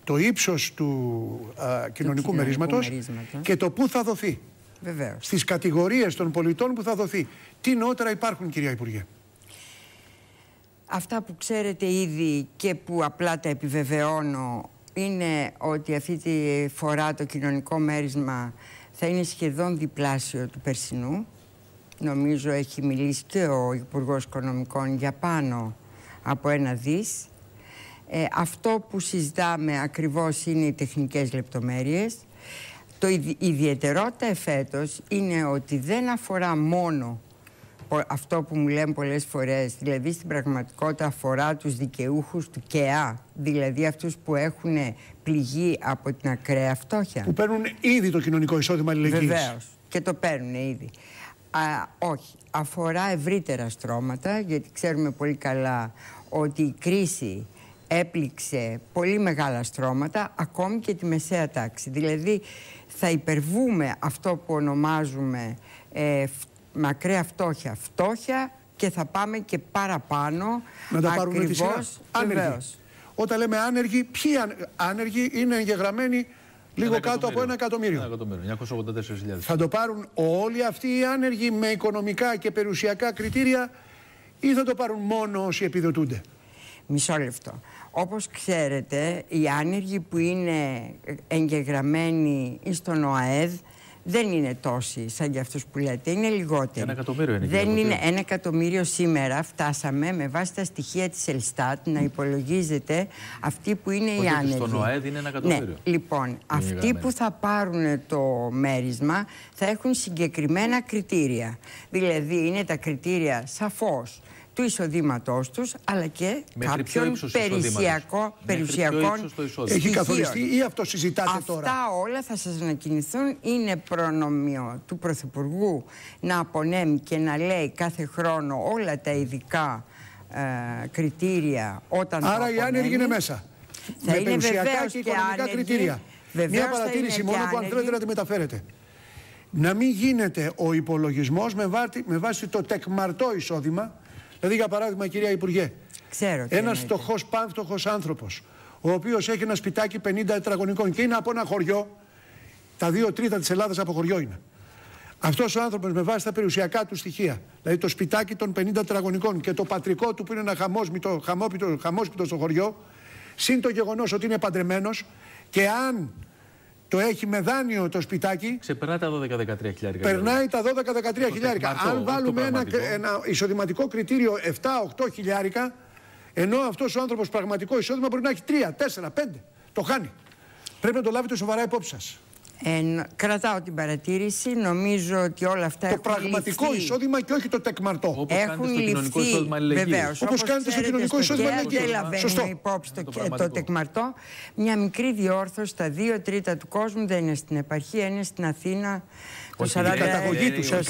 το ύψος του κοινωνικού μερίσματος και το πού θα δοθεί. Βεβαίως. Στις κατηγορίες των πολιτών που θα δοθεί. Τι νεότερα υπάρχουν, κυρία Υπουργέ? Αυτά που ξέρετε ήδη και που απλά τα επιβεβαιώνω είναι ότι αυτή τη φορά το κοινωνικό μέρισμα θα είναι σχεδόν διπλάσιο του περσινού. Νομίζω έχει μιλήσει και ο Υπουργός Οικονομικών για πάνω από 1 δις. Αυτό που συζητάμε ακριβώς είναι οι τεχνικές λεπτομέρειες. Η ιδιαιτερότητα εφέτος είναι ότι δεν αφορά μόνο αυτό που μου λένε πολλές φορές, δηλαδή στην πραγματικότητα αφορά τους δικαιούχους του ΚΕΑ, δηλαδή αυτούς που έχουν πληγεί από την ακραία φτώχεια. Που παίρνουν ήδη το κοινωνικό εισόδημα αλληλεγγύης. Βεβαίως, και το παίρνουν ήδη. Όχι, αφορά ευρύτερα στρώματα, γιατί ξέρουμε πολύ καλά ότι η κρίση έπληξε πολύ μεγάλα στρώματα, ακόμη και τη μεσαία τάξη. Δηλαδή θα υπερβούμε αυτό που ονομάζουμε μακραία φτώχεια και θα πάμε και παραπάνω. Να τα πάρουμε τη σειρά. Άνεργοι. Όταν λέμε άνεργοι, ποιοι άνεργοι είναι εγγεγραμμένοι λίγο κάτω από 1 εκατομμύριο. 984.000. Θα το πάρουν όλοι αυτοί οι άνεργοι με οικονομικά και περιουσιακά κριτήρια ή θα το πάρουν μόνο όσοι επιδοτούνται? Μισό λεπτό. Όπως ξέρετε, οι άνεργοι που είναι εγγεγραμμένοι στον ΟΑΕΔ δεν είναι τόσοι σαν για αυτούς που λέτε, είναι λιγότεροι. 1 εκατομμύριο είναι. Δεν είναι 1 εκατομμύριο σήμερα. Φτάσαμε με βάση τα στοιχεία της Ελστάτ να υπολογίζεται αυτοί που είναι οι άνεργοι. Στον ΟΑΕΔ είναι 1 εκατομμύριο. Ναι, λοιπόν, αυτοί που θα πάρουν το μέρισμα θα έχουν συγκεκριμένα κριτήρια. Δηλαδή είναι τα κριτήρια σαφώς του εισοδήματός τους, αλλά και μέχρι κάποιων περιουσιακών στοιχείων. Έχει καθοριστεί ή αυτό συζητάτε τώρα? Αυτά όλα θα σας ανακοινηθούν. Είναι προνομίο του Πρωθυπουργού να απονέμει και να λέει κάθε χρόνο όλα τα ειδικά κριτήρια όταν το απονέμει. Άρα οι άνεργοι είναι μέσα. Θα με είναι περιουσιακά και οικονομικά κριτήρια. Μια παρατήρηση μόνο που αν θέλετε να τη μεταφέρετε. Να μην γίνεται ο υπολογισμός με βάση το τεκμαρτό εισόδημα. Δηλαδή, για παράδειγμα, κυρία Υπουργέ, ένας φτωχός, πανφτωχός άνθρωπος, ο οποίος έχει ένα σπιτάκι 50 τετραγωνικών και είναι από ένα χωριό, τα 2/3 της Ελλάδας από χωριό είναι. Αυτός ο άνθρωπος με βάση τα περιουσιακά του στοιχεία, δηλαδή το σπιτάκι των 50 τετραγωνικών και το πατρικό του που είναι ένα χαμόσπιτο στο χωριό, συν το γεγονός ότι είναι παντρεμένος και αν το έχει με δάνειο το σπιτάκι, ξεπερνάει τα 12-13 χιλιάρικα. Περνάει τα 12-13 χιλιάρικα. Αν βάλουμε ένα εισοδηματικό κριτήριο 7-8 χιλιάρικα, ενώ αυτός ο άνθρωπος πραγματικό εισόδημα μπορεί να έχει 3, 4, 5. Το χάνει. Πρέπει να το λάβετε σοβαρά υπόψη σας. Κρατάω την παρατήρηση. Νομίζω ότι όλα αυτά το πραγματικό εισόδημα και όχι το τεκμαρτό. Όπως έχουν ληφθεί, βεβαίως. Όπως κάνετε στο κοινωνικό εισόδημα αλληλεγγύης. Δεν λαβαίνουμε υπόψη το τεκμαρτό. Μια μικρή διόρθωση. Τα 2/3 του κόσμου δεν είναι στην επαρχία, είναι στην Αθήνα. Η καταγωγή τους. Η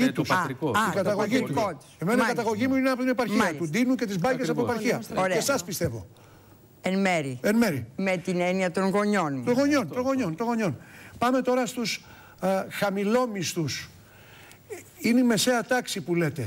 καταγωγή τους. Εμένα η καταγωγή μου είναι από την επαρχία του Ντίνου και της Μπάγκες από επαρχία. Και εσάς πιστεύω. Εν μέρη. Με την έννοια των γονιών μου. Των γονιών. Πάμε τώρα στους χαμηλόμισθους. Είναι η μεσαία τάξη που λέτε.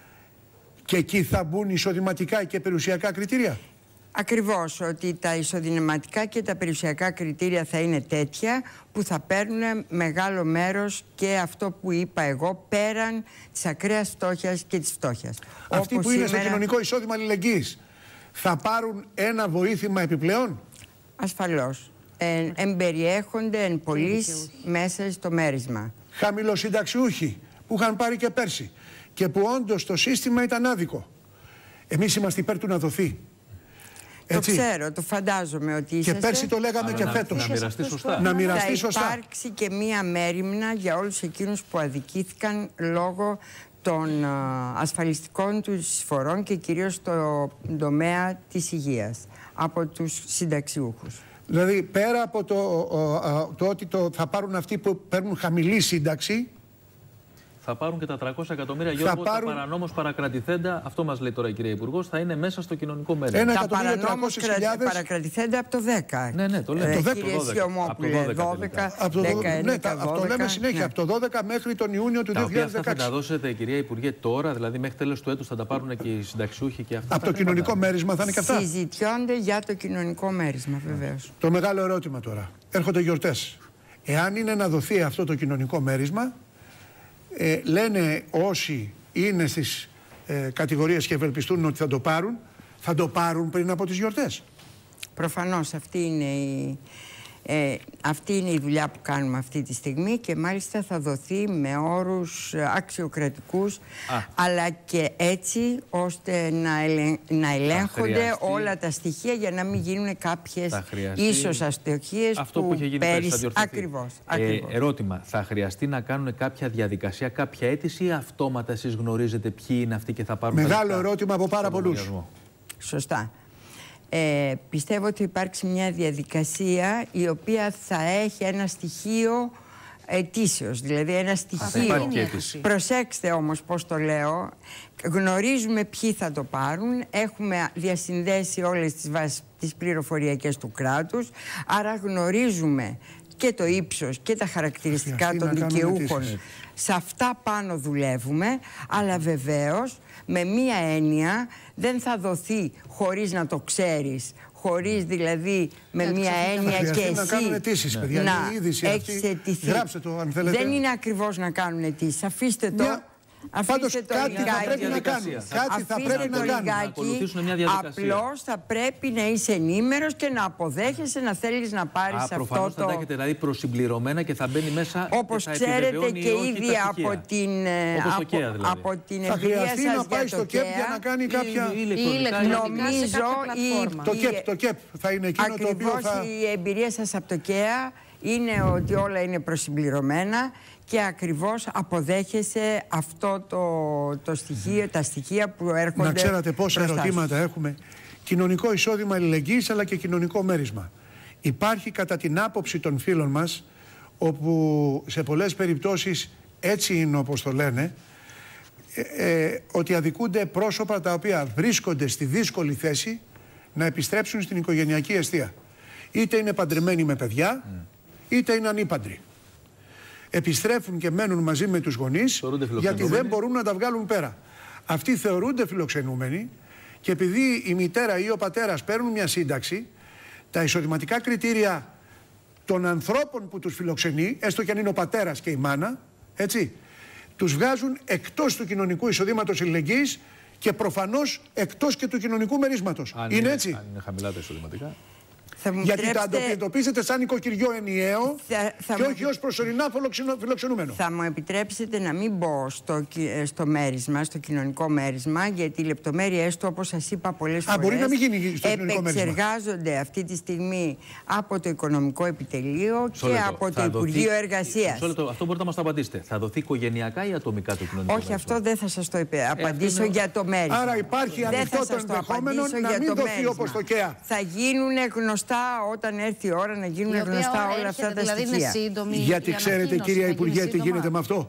Και εκεί θα μπουν εισοδηματικά και περιουσιακά κριτήρια. Ακριβώς, ότι τα εισοδηματικά και τα περιουσιακά κριτήρια θα είναι τέτοια που θα παίρνουν μεγάλο μέρος και αυτό που είπα εγώ, πέραν της ακραίας φτώχειας και της φτώχειας. Αυτοί που είναι στο κοινωνικό εισόδημα αλληλεγγύης θα πάρουν ένα βοήθημα επιπλέον? Ασφαλώς. Εμπεριέχονται εν πολλοίς μέσα στο μέρισμα. Χαμηλοσυνταξιούχοι που είχαν πάρει και πέρσι και που όντως το σύστημα ήταν άδικο. Εμείς είμαστε υπέρ του να δοθεί. Έτσι. Το ξέρω, το φαντάζομαι ότι είσαστε. Και πέρσι το λέγαμε και φέτος. Να μοιραστεί σωστά. Να μοιραστεί σωστά. Θα υπάρξει και μία μέριμνα για όλους εκείνους που αδικήθηκαν λόγω των ασφαλιστικών του εισφορών και κυρίως στο τομέα της υγείας από τους συνταξιούχους. Δηλαδή πέρα από το ότι θα πάρουν αυτοί που παίρνουν χαμηλή σύνταξη, Θα πάρουν και τα 300 εκατομμύρια, Γιώργο, τα παρανόμως παρακρατηθέντα. Αυτό μας λέει τώρα η κυρία Υπουργός, θα είναι μέσα στο κοινωνικό μέρισμα. Τα παρανόμως παρακρατηθέντα από το 10. Ναι, το λέμε. Κύριε Σιωμόπουλε, 12. Αυτό λέμε συνέχεια. Από το 12 μέχρι τον Ιούνιο του 2016. Αυτά θα τα δώσετε, κυρία Υπουργέ, τώρα, δηλαδή μέχρι τέλος του έτους θα τα πάρουν και οι συνταξιούχοι και αυτά. Από το κοινωνικό μέρισμα θα είναι και αυτά. Συζητιόνται για το κοινωνικό μέρισμα, βεβαίως. Το μεγάλο ερώτημα τώρα. Έρχονται γιορτές. Εάν είναι να δοθεί αυτό το κοινωνικό μέρισμα, λένε όσοι είναι στις κατηγορίες και ευελπιστούν ότι θα το πάρουν πριν από τις γιορτές. Προφανώς αυτή είναι η δουλειά που κάνουμε αυτή τη στιγμή και μάλιστα θα δοθεί με όρους αξιοκρατικούς, αλλά και έτσι ώστε να ελέγχονται όλα τα στοιχεία για να μην γίνουν κάποιες ίσως αστοχίες που είχε γίνει πέρυσι. Ακριβώς. Ερώτημα, θα χρειαστεί να κάνουν κάποια διαδικασία, κάποια αίτηση ή αυτόματα εσείς γνωρίζετε ποιοι είναι αυτοί και θα πάρουν? Μεγάλο ερώτημα από πάρα πολλούς. Σωστά. Πιστεύω ότι υπάρξει μια διαδικασία η οποία θα έχει ένα στοιχείο ετήσεως, δηλαδή ένα στοιχείο. Προσέξτε όμως πώς το λέω. Γνωρίζουμε ποιοι θα το πάρουν, έχουμε διασυνδέσει όλες τις βάσεις τις πληροφοριακές του κράτους, άρα γνωρίζουμε και το ύψος και τα χαρακτηριστικά των δικαιούχων. Σε αυτά πάνω δουλεύουμε, αλλά βεβαίως με μία έννοια δεν θα δοθεί χωρίς να το ξέρεις, χωρίς δηλαδή με μία έννοια και εσύ να έχεις αιτηθεί. Γράψτε το αν θέλετε. Δεν είναι ακριβώς να κάνουν αιτήσεις. Αφήστε το. Πάντως κάτι θα πρέπει να κάνουν. Κάτι θα πρέπει να κάνουν. Απλώς θα πρέπει να είσαι ενήμερος και να αποδέχεσαι να θέλεις να πάρεις αυτό το... Προφανώς θα τα έχετε δηλαδή προσυμπληρωμένα και θα μπαίνει μέσα. Όπως ξέρετε και ήδη από την εμπειρία σας να πάει στο ΚΕΠ για να κάνει κάποια... Νομίζω το ΚΕΠ θα είναι εκείνο το οποίο θα... Ακριβώς η εμπειρία σας από το ΚΕΑ είναι ότι όλα είναι προσυμπληρωμένα και ακριβώς αποδέχεσαι αυτό το στοιχείο, τα στοιχεία που έρχονται. Να ξέρατε πόσα ερωτήματα έχουμε. Κοινωνικό εισόδημα αλληλεγγύης αλλά και κοινωνικό μέρισμα. Υπάρχει κατά την άποψη των φίλων μας, όπου σε πολλές περιπτώσεις έτσι είναι όπως το λένε, ότι αδικούνται πρόσωπα τα οποία βρίσκονται στη δύσκολη θέση να επιστρέψουν στην οικογενειακή αιστεία. Είτε είναι παντρεμένοι με παιδιά, είτε είναι ανήπαντροι. Επιστρέφουν και μένουν μαζί με τους γονείς γιατί δεν μπορούν να τα βγάλουν πέρα. Αυτοί θεωρούνται φιλοξενούμενοι και επειδή η μητέρα ή ο πατέρας παίρνουν μια σύνταξη, τα εισοδηματικά κριτήρια των ανθρώπων που τους φιλοξενεί, έστω και αν είναι ο πατέρας και η μάνα, έτσι, τους βγάζουν εκτός του κοινωνικού εισοδήματος αλληλεγγύης και προφανώς εκτός και του κοινωνικού μερίσματος. Είναι έτσι? Αν είναι χαμηλά τα εισοδηματικά. Γιατί τα αντιμετωπίζετε σαν οικοκυριό ενιαίο και όχι ως προσωρινά φιλοξενούμενο. Θα μου επιτρέψετε να μην μπω στο μέρισμα, στο κοινωνικό μέρισμα, γιατί οι λεπτομέρειες του, όπως σας είπα πολλές φορές, μπορεί να μην γίνει στο κοινωνικό μέρισμα. Επεξεργάζονται αυτή τη στιγμή από το Οικονομικό Επιτελείο και από το Υπουργείο Εργασίας. Αυτό μπορείτε να μας το απαντήσετε. Θα δοθεί οικογενειακά ή ατομικά το κοινωνικό μέρισμα? Όχι, αυτό δεν θα σας το απαντήσω για το μέρισμα. Άρα υπάρχει ανοιχτό το ενδεχόμενο να μην δοθεί όπως το ΚΕΑ. Θα γίνουν γνωστά όταν έρθει η ώρα να γίνουν γνωστά όλα αυτά τα στοιχεία. Γιατί ξέρετε, κυρία Υπουργέ, τι γίνεται με αυτό?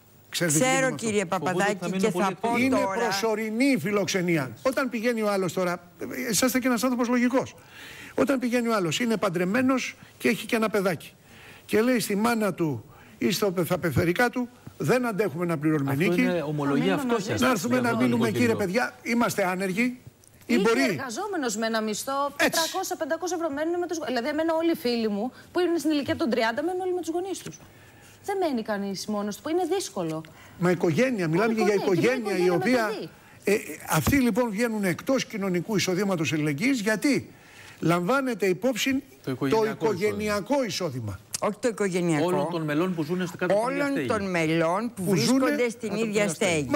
Ξέρω, κύριε Παπαδάκη, και θα πω τώρα... Είναι προσωρινή φιλοξενία. Όταν πηγαίνει ο άλλος τώρα, είσαστε και ένας άνθρωπος λογικός. Όταν πηγαίνει ο άλλος, είναι παντρεμένος και έχει και ένα παιδάκι. Και λέει στη μάνα του ή στα πεθερικά του, δεν αντέχουμε να πληρώνουμε νίκη. Αυτό είναι ομολογία φτώχειας. Να έρθουμε να μείνουμε, κύριε παιδιά, είμαστε άνεργοι. Ή εργαζόμενος με ένα μισθό 300-500 ευρώ μένουν με τους γονείς. Δηλαδή, εμένα όλοι οι φίλοι μου που είναι στην ηλικία των 30 μένουν όλοι με τους γονείς τους. Δεν μένει κανείς μόνος του, που είναι δύσκολο. Μα οικογένεια, μιλάμε και για οικογένεια η οποία. Αυτοί λοιπόν βγαίνουν εκτός κοινωνικού εισοδήματος αλληλεγγύης γιατί λαμβάνεται υπόψη το οικογενειακό εισόδημα. Όχι το οικογενειακό. Όλων των μελών που ζουν στην κάτω όλων των μελών που βρίσκονται στην ίδια στέγη.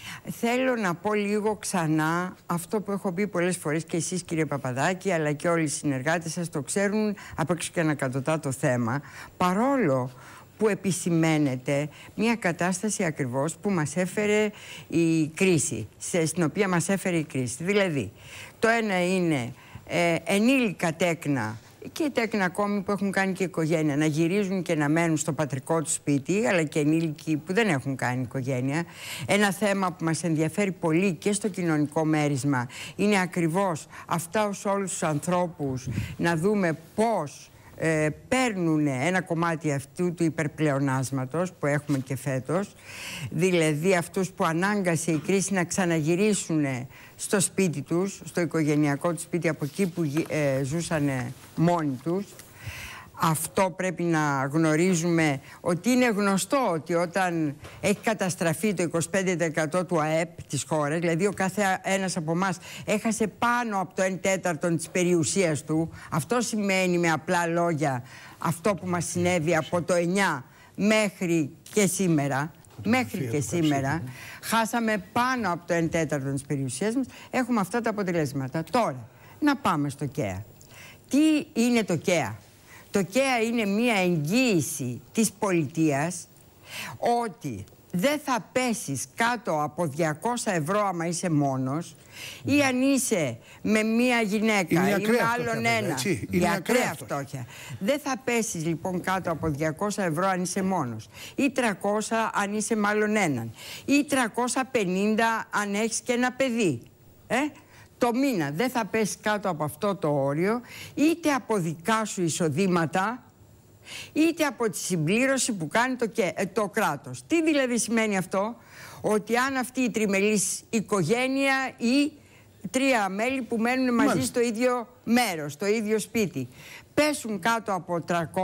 Θέλω να πω λίγο ξανά αυτό που έχω πει πολλές φορές και εσείς, κύριε Παπαδάκη, αλλά και όλοι οι συνεργάτες σας το ξέρουν από έξω και ανακατοτά το θέμα. Παρόλο που επισημαίνεται μια κατάσταση ακριβώς που μας έφερε η κρίση, στην οποία μας έφερε η κρίση. Δηλαδή, το ένα είναι ενήλικα τέκνα και τέκνα ακόμη που έχουν κάνει και οικογένεια, να γυρίζουν και να μένουν στο πατρικό του σπίτι, αλλά και ενήλικοι που δεν έχουν κάνει οικογένεια. Ένα θέμα που μας ενδιαφέρει πολύ και στο κοινωνικό μέρισμα είναι ακριβώς αυτά ως όλους τους ανθρώπους, να δούμε πώς παίρνουν ένα κομμάτι αυτού του υπερπλεονάσματος που έχουμε και φέτος, δηλαδή αυτούς που ανάγκασε η κρίση να ξαναγυρίσουν στο σπίτι τους, στο οικογενειακό του σπίτι, από εκεί που ζούσαν μόνοι τους. Αυτό πρέπει να γνωρίζουμε ότι είναι γνωστό ότι όταν έχει καταστραφεί το 25% του ΑΕΠ της χώρας, δηλαδή ο κάθε ένας από εμάς έχασε πάνω από το 1/4 της περιουσίας του, αυτό σημαίνει με απλά λόγια αυτό που μας συνέβη από το 9 μέχρι και σήμερα. Μέχρι και σήμερα χάσαμε πάνω από το 1/4 της περιουσίας μας. Έχουμε αυτά τα αποτελέσματα. Τώρα, να πάμε στο ΚΕΑ. Τι είναι το ΚΕΑ? Το ΚΕΑ είναι μία εγγύηση της πολιτείας ότι δεν θα πέσεις κάτω από 200 ευρώ άμα είσαι μόνος ή αν είσαι με μία γυναίκα ή με άλλον ένα. Για ακραία φτώχεια. Δεν θα πέσεις λοιπόν κάτω από 200 ευρώ αν είσαι μόνος, ή 300 αν είσαι με άλλον έναν, ή 350 αν έχεις και ένα παιδί. Το μήνα δεν θα πέσει κάτω από αυτό το όριο, είτε από δικά σου εισοδήματα, είτε από τη συμπλήρωση που κάνει το κράτος. Τι δηλαδή σημαίνει αυτό? Ότι αν αυτή η τριμελής οικογένεια ή 3 μέλη που μένουν μαζί στο ίδιο μέρος, στο ίδιο σπίτι, πέσουν κάτω από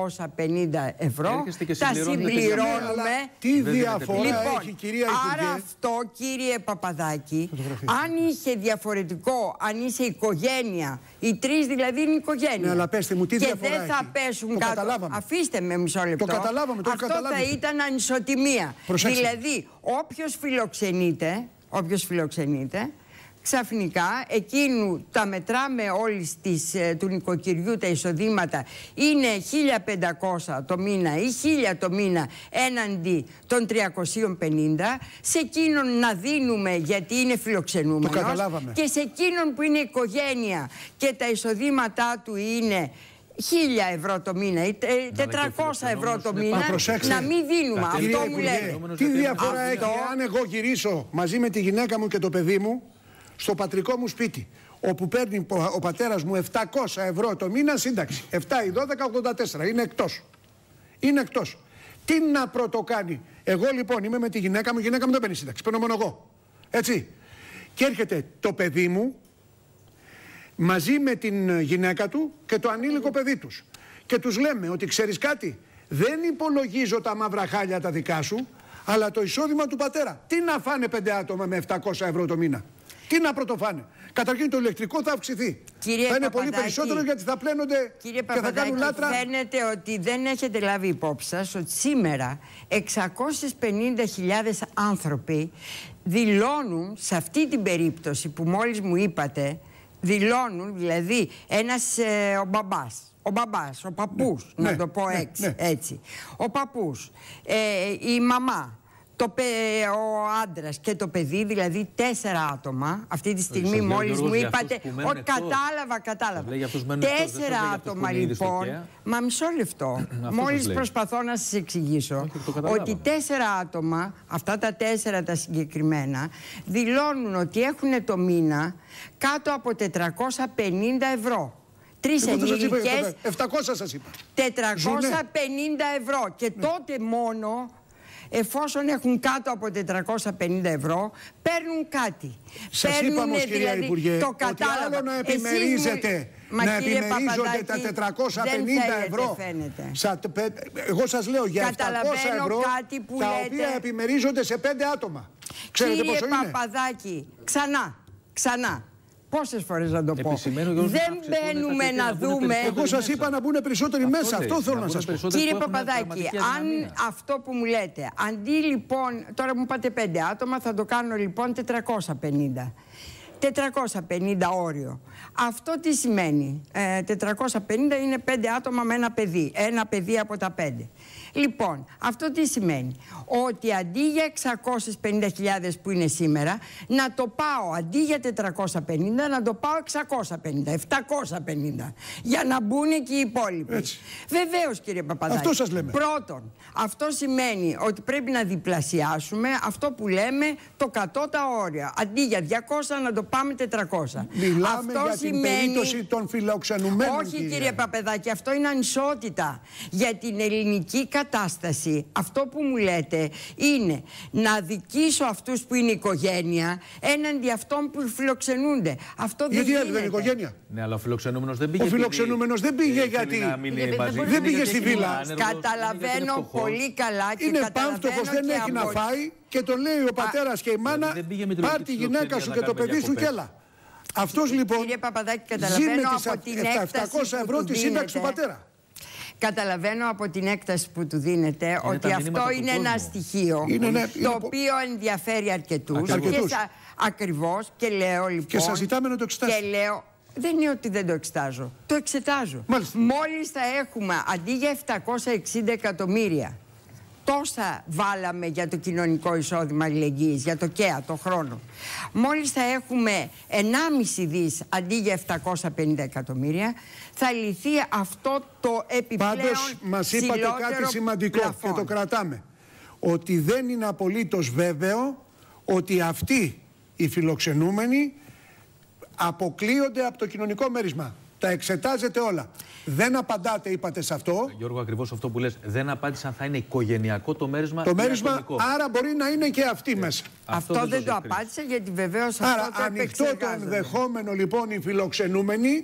350 ευρώ, τα συμπληρώνουμε. Τι διαφορά έχει, κυρία Υπουργέ? Άρα αυτό, κύριε Παπαδάκη, αν είχε διαφορετικό, αν είσαι οικογένεια, οι 3 δηλαδή είναι οικογένεια. Ναι, αλλά πέστε μου, τι και διαφορά δεν θα έχει? πέσουν κάτω. Αφήστε με μισό λεπτό. Το καταλάβαμε, αυτό θα ήταν ανισοτιμία. Προσέξτε. Δηλαδή, όποιος φιλοξενείται, ξαφνικά εκείνου τα μετράμε όλης του νοικοκυριού τα εισοδήματα, είναι 1.500 το μήνα ή 1.000 το μήνα έναντι των 350, σε εκείνον να δίνουμε γιατί είναι φιλοξενούμενος, και σε εκείνον που είναι οικογένεια και τα εισοδήματά του είναι 1.000 ευρώ το μήνα ή 400 ευρώ το μήνα, να μην δίνουμε. Αυτό μου λέει. Τι διαφορά έχει αν εγώ γυρίσω μαζί με τη γυναίκα μου και το παιδί μου στο πατρικό μου σπίτι, όπου παίρνει ο πατέρας μου 700 ευρώ το μήνα σύνταξη, 7 ή 12, 84, είναι εκτός. Είναι εκτός. Τι να πρωτοκάνει? Εγώ λοιπόν είμαι με τη γυναίκα μου, η γυναίκα μου δεν παίρνει σύνταξη, παίρνω μόνο εγώ. Έτσι. Και έρχεται το παιδί μου μαζί με την γυναίκα του και το ανήλικο παιδί τους. Και τους λέμε ότι ξέρεις κάτι, δεν υπολογίζω τα μαύρα χάλια τα δικά σου, αλλά το εισόδημα του πατέρα. Τι να φάνε 5 άτομα με 700 ευρώ το μήνα? Τι να πρωτοφάνε? Καταρχήν το ηλεκτρικό θα αυξηθεί. Θα είναι πολύ περισσότερο γιατί θα πλένονται και θα κάνουν λάτρα. Φαίνεται ότι δεν έχετε λάβει υπόψη σας ότι σήμερα 650.000 άνθρωποι δηλώνουν σε αυτή την περίπτωση που μόλις μου είπατε, δηλώνουν δηλαδή ο μπαμπάς, ο παππούς, να το πω έτσι, ο παππούς, η μαμά, ο άντρας και το παιδί, δηλαδή 4 άτομα, αυτή τη στιγμή μόλις μου είπατε, κατάλαβα. 4 άτομα λοιπόν, μα μισό λεπτό, μόλις προσπαθώ να σας εξηγήσω ότι 4 άτομα, αυτά τα 4 τα συγκεκριμένα, δηλώνουν ότι έχουν το μήνα κάτω από 450 ευρώ. 3 ενήλικες, 700 σας είπα. 450 ευρώ και τότε μόνο, εφόσον έχουν κάτω από 450 ευρώ, παίρνουν κάτι. Σας είπα όμως, κυρία Υπουργέ, το ότι άλλο να επιμερίζετε, να επιμερίζονται τα 450 ευρώ. Εγώ σας λέω για 700 ευρώ, τα οποία επιμερίζονται σε 5 άτομα. Ξέρετε πόσο είναι? Κύριε Παπαδάκη, ξανά. Πόσες φορές να το πω? Δεν μπαίνουμε να δούμε. Εγώ σας είπα να μπουν περισσότεροι μέσα. Αυτό θέλω να σας πω. Κύριε Παπαδάκη, αν αυτό που μου λέτε, αντί λοιπόν, τώρα μου είπατε 5 άτομα, θα το κάνω λοιπόν 450. 450 όριο. Αυτό τι σημαίνει? 450 είναι 5 άτομα με ένα παιδί. Ένα παιδί από τα 5. Λοιπόν, αυτό τι σημαίνει? Ότι αντί για 650.000 που είναι σήμερα, να το πάω αντί για 450, να το πάω 650, 750, για να μπουν και οι υπόλοιποι. Βεβαίως, κύριε Παπαδάκη. Αυτό σας λέμε. Πρώτον, αυτό σημαίνει ότι πρέπει να διπλασιάσουμε αυτό που λέμε το κατώτατο όριο. Αντί για 200 να το πάμε 400. Μιλάμε αυτό για την περίπτωση των φιλοξενουμένων. Όχι, κύριε Παπαδάκη, αυτό είναι ανισότητα. Για την ελληνική κατάσταση, αυτό που μου λέτε είναι να δικήσω αυτούς που είναι οικογένεια έναντι αυτών που φιλοξενούνται. Αυτό δεν γίνεται. Γιατί δεν είναι οικογένεια? Ναι, αλλά ο φιλοξενούμενος δεν πήγε. Ο φιλοξενούμενος δεν πήγε γιατί δεν πήγε στη βίλα. Καταλαβαίνω πολύ καλά και είναι πάμφτωχος, δεν έχει να φάει και τον λέει ο πατέρας και η μάνα, πάρ' τη γυναίκα σου και το παιδί σου και έλα. Αυτός λοιπόν ζει με τις 700 ευρώ τη σύνταξη του πατέρα. Καταλαβαίνω από την έκταση που του δίνετε ότι αυτό είναι ένα στοιχείο το οποίο ενδιαφέρει αρκετούς. Ακριβώς, και λέω λοιπόν. Και σας ζητάμε να το εξετάσετε. Και λέω, δεν είναι ότι δεν το εξετάζω. Το εξετάζω. Μόλις θα έχουμε αντί για 760 εκατομμύρια, τόσα βάλαμε για το κοινωνικό εισόδημα αλληλεγγύης, για το ΚΕΑ, το χρόνο. Μόλις θα έχουμε 1,5 δις αντί για 750 εκατομμύρια, θα λυθεί αυτό το επιπλέον. Πάντως μας είπατε κάτι σημαντικό πλαφόν. Και το κρατάμε. Ότι δεν είναι απολύτως βέβαιο ότι αυτοί οι φιλοξενούμενοι αποκλείονται από το κοινωνικό μέρισμα. Τα εξετάζετε όλα. Δεν απαντάτε, είπατε σε αυτό. Γιώργο, ακριβώς αυτό που λες. Δεν απάντησαν, θα είναι οικογενειακό το μέρισμα. Το μέρισμα, άρα μπορεί να είναι και αυτοί μέσα. Αυτό δεν το απάντησα, γιατί βεβαίως αυτό το ανοιχτό το ενδεχόμενο λοιπόν οι φιλοξενούμενοι,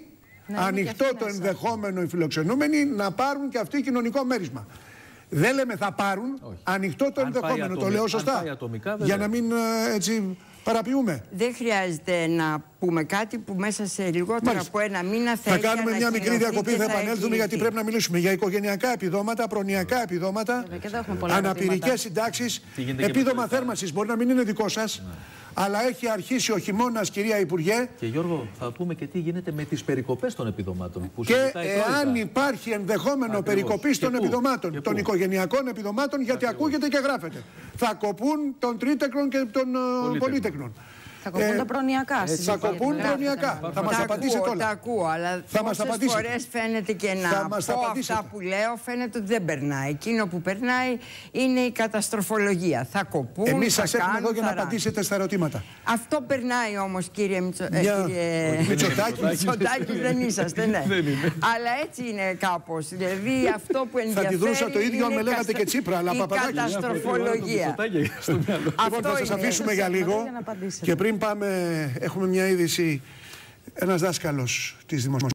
το ενδεχόμενο οι φιλοξενούμενοι να πάρουν και αυτοί κοινωνικό μέρισμα. Δεν λέμε θα πάρουν, ανοιχτό το ενδεχόμενο, το λέω σωστά. Για να μην έτσι παραποιούμε. Δεν χρειάζεται να πούμε κάτι που μέσα σε λιγότερο από ένα μήνα θα κάνουμε μια μικρή διακοπή, θα επανέλθουμε γιατί πρέπει να μιλήσουμε για οικογενειακά επιδόματα, προνοιακά επιδόματα, αναπηρικές συντάξεις, επίδομα θέρμανσης. Μπορεί να μην είναι δικό σας, αλλά έχει αρχίσει ο χειμώνας, κυρία Υπουργέ. Και Γιώργο, θα πούμε και τι γίνεται με τις περικοπές των επιδομάτων. Και εάν υπάρχει ενδεχόμενο περικοπής των επιδομάτων, των οικογενειακών επιδομάτων, γιατί ακούγεται και γράφεται. Θα κοπούν των τρίτεκνων και των πολύτεκνων. Θα κοπούν τα προνοιακά. Θα κοπούν προνοιακά. Θα μας απαντήσετε όλα. Τα ακούω, αλλά πόσες φορές φαίνεται και να πω αυτά που λέω, φαίνεται ότι δεν περνάει. Εκείνο που περνάει είναι η καταστροφολογία. Θα κοπούν, εμείς σας έχουμε εδώ για να απαντήσετε στα ερωτήματα. Αυτό περνάει όμως, κύριε Μητσοτάκη. Μητσοτάκη δεν είσαστε, ναι. Αλλά έτσι είναι κάπως. Δηλαδή αυτό που ενδιαφέρει. Θα τη δούσα το ίδιο αν με λέγατε και Τσίπρα, αλλά Παπαδάκη. Η καταστροφολογία. Λοιπόν, θα σας αφήσουμε για λίγο και πριν πάμε, έχουμε μια είδηση. Ένας δάσκαλος της Δημοσιογραφίας